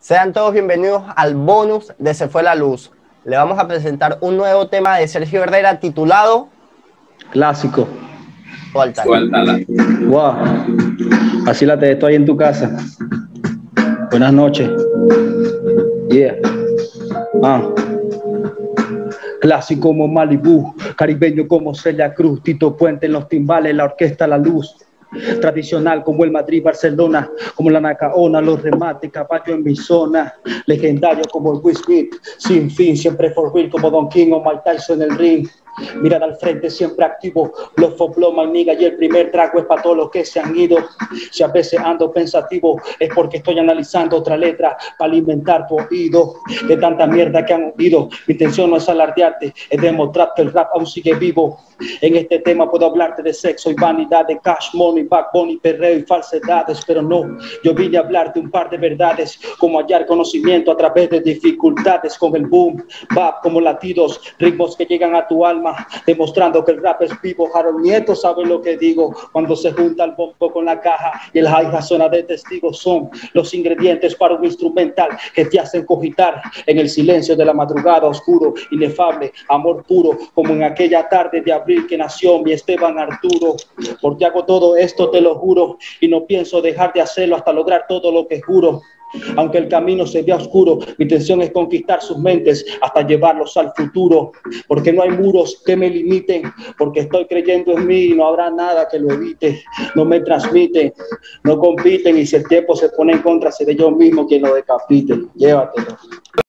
Sean todos bienvenidos al bonus de Se Fue la Luz. Le vamos a presentar un nuevo tema de Sergio Herrera titulado Clásico. Suéltala. Suéltala. Wow. Así la te estoy en tu casa. Buenas noches. Yeah. Clásico como Malibú, caribeño como Celia Cruz, Tito Puente en los timbales, la orquesta La Luz. Tradicional como el Madrid-Barcelona, como la Nacaona, los remates, caballo en mi zona. Legendario como el Will Smith, sin fin, siempre for real como Don King o Mike Tyson en el ring. Mirada al frente, siempre activo, Blood for Blood, my nigga, y el primer trago es para todos los que se han ido. Si a veces ando pensativo, es porque estoy analizando otra letra para alimentar tu oído de tanta mierda que han oído. Mi intención no es alardearte, es demostrar que el rap aún sigue vivo. En este tema puedo hablarte de sexo y vanidad, de cash money, backbone y perreo y falsedades, pero no, yo vine a hablarte un par de verdades, como hallar conocimiento a través de dificultades, con el boom, bap como latidos, ritmos que llegan a tu alma, demostrando que el rap es vivo. Harold Nieto sabe lo que digo, cuando se junta el bombo con la caja y el hi-hat suena de testigo, son los ingredientes para un instrumental que te hacen cogitar en el silencio de la madrugada, oscuro, inefable, amor puro, como en aquella tarde de abril que nació mi Esteban Arturo. Porque hago todo esto, te lo juro, y no pienso dejar de hacerlo hasta lograr todo lo que juro. Aunque el camino se vea oscuro, mi intención es conquistar sus mentes hasta llevarlos al futuro. Porque no hay muros que me limiten, porque estoy creyendo en mí y no habrá nada que lo evite. No me transmiten, no compiten, y si el tiempo se pone en contra, seré yo mismo quien lo decapite. Llévatelo.